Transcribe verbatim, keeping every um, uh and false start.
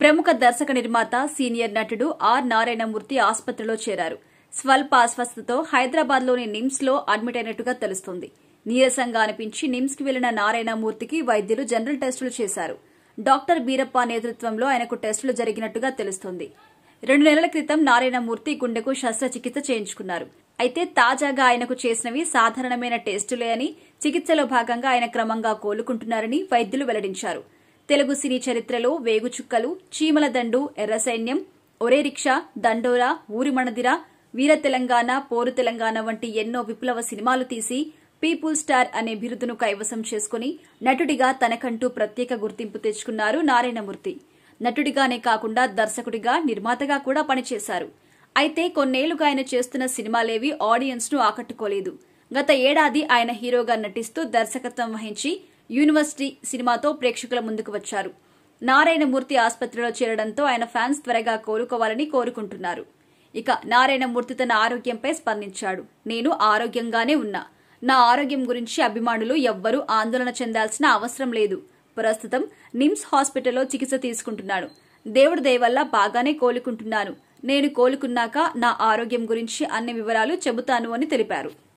ప్రముఖ దర్శక నిర్మాత సీనియర్ నటుడు ఆర్ నారాయణమూర్తి ఆసుపత్రిలో చేరారు. స్వల్ప అస్వస్థతతో హైదరాబాద్ లోని నిమ్స్ లో అడ్మిట్ అయినట్టుగా తెలుస్తోంది. నీరసంగా అనిపించి నిమ్స్ కి వెళ్లిన నారాయణమూర్తికి వైద్యులు జనరల్ టెస్టులు చేశారు. డాక్టర్ బీరప్ప నేతృత్వంలో ఆయనకు టెస్టులు జరిగినట్టుగా తెలుస్తోంది. రెండు నెలల క్రితం నారాయణమూర్తి గుండెకు శస్త్రచికిత్స చేయించుకున్నారు. అయితే తాజాగా ఆయనకు చేసినవి సాధారణమైన టెస్టులే అని, చికిత్సలో భాగంగా ఆయన క్రమంగా కోలుకుంటున్నారని వైద్యులు వెల్లడించారు. తెలుగు సినీ చరిత్రలో వేగుచుక్కలు, చీమల దండు, ఎర్ర సైన్యం, ఒరే రిక్షా, దండోరా, ఊరి మణదిర, వీర తెలంగాణ, పోరు తెలంగాణ వంటి ఎన్నో విప్లవ సినిమాలు తీసి పీపుల్ స్టార్ అనే బిరుదును కైవసం చేసుకుని నటుడిగా తనకంటూ ప్రత్యేక గుర్తింపు తెచ్చుకున్నారు నారాయణమూర్తి. నటుడిగానే కాకుండా దర్శకుడిగా, నిర్మాతగా కూడా పనిచేశారు. అయితే కొన్నేళ్లుగా ఆయన చేస్తున్న సినిమాలేవి ఆడియన్స్ ను ఆకట్టుకోలేదు. గత ఏడాది ఆయన హీరోగా నటిస్తూ దర్శకత్వం వహించి యూనివర్సిటీ సినిమాతో ప్రేక్షకుల ముందుకు వచ్చారు. నారాయణమూర్తి ఆసుపత్రిలో చేరడంతో ఆయన ఫ్యాన్స్ త్వరగా కోలుకోవాలని కోరుకుంటున్నారు. ఇక నారాయణమూర్తి తన ఆరోగ్యంపై స్పందించాడు. నేను ఆరోగ్యంగానే ఉన్నా. నా ఆరోగ్యం గురించి అభిమానులు ఎవ్వరూ ఆందోళన చెందాల్సిన అవసరం లేదు. ప్రస్తుతం నిమ్స్ హాస్పిటల్లో చికిత్స తీసుకుంటున్నాను. దేవుడి దయ వల్ల బాగానే కోలుకుంటున్నాను. నేను కోలుకున్నాక నా ఆరోగ్యం గురించి అన్ని వివరాలు చెబుతాను అని తెలిపారు.